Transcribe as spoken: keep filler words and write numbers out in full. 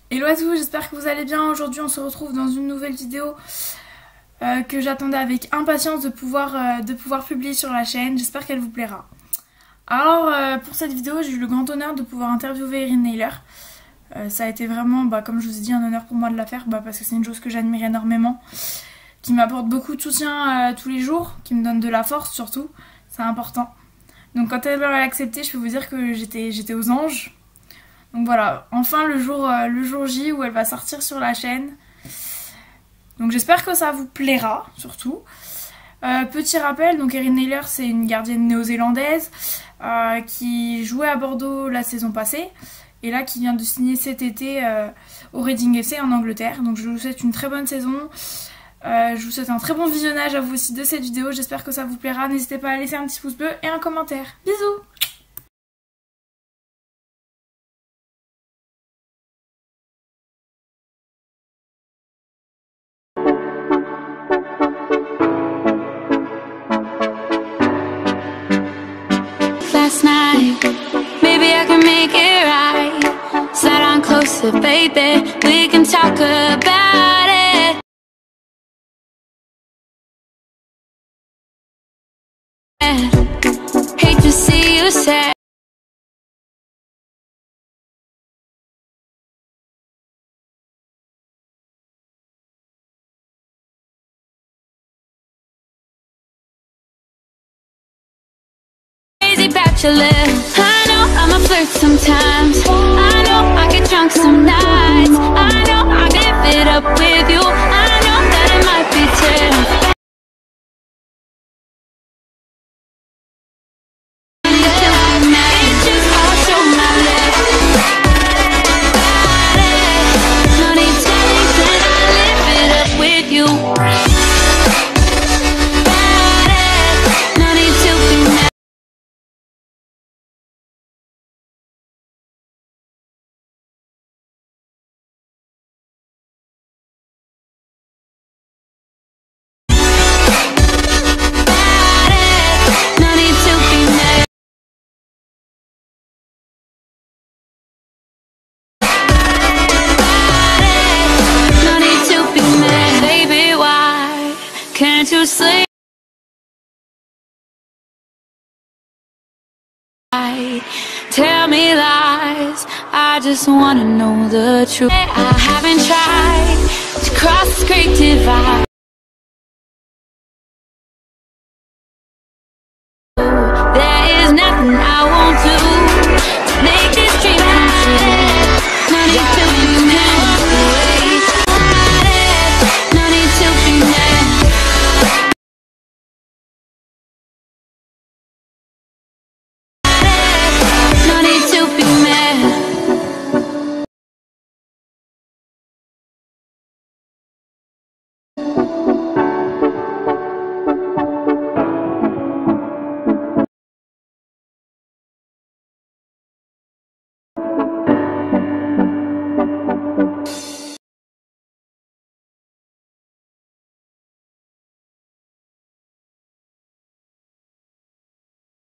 Hello à tous, j'espère que vous allez bien. Aujourd'hui on se retrouve dans une nouvelle vidéo euh, que j'attendais avec impatience de pouvoir, euh, de pouvoir publier sur la chaîne. J'espère qu'elle vous plaira. Alors euh, pour cette vidéo j'ai eu le grand honneur de pouvoir interviewer Erin Naylor. Euh, ça a été vraiment, bah, comme je vous ai dit, un honneur pour moi de la faire bah, parce que c'est une chose que j'admire énormément, qui m'apporte beaucoup de soutien euh, tous les jours, qui me donne de la force surtout, c'est important. Donc quand elle a accepté, je peux vous dire que j'étais j'étais aux anges. Donc voilà, enfin le jour, euh, le jour J où elle va sortir sur la chaîne. Donc j'espère que ça vous plaira, surtout. Euh, petit rappel, donc Erin Naylor c'est une gardienne néo-zélandaise euh, qui jouait à Bordeaux la saison passée et là qui vient de signer cet été euh, au Reading F C en Angleterre. Donc je vous souhaite une très bonne saison. Euh, je vous souhaite un très bon visionnage à vous aussi de cette vidéo. J'espère que ça vous plaira. N'hésitez pas à laisser un petit pouce bleu et un commentaire. Bisous! Last night, maybe I can make it right. Slide on closer, baby, we can talk about it. Hate to see you sad. Crazy bachelor, I know I'm a flirt sometimes. I know I get drunk some nights. I know I live it up with you. I know that it might be tough. It's just all show my love. No need telling, can I live it up with you? No need to be mad. No need to be mad. No need to be mad. Baby, why can't you sleep? Tell me lies, I just wanna know the truth. I haven't tried to cross this great divide.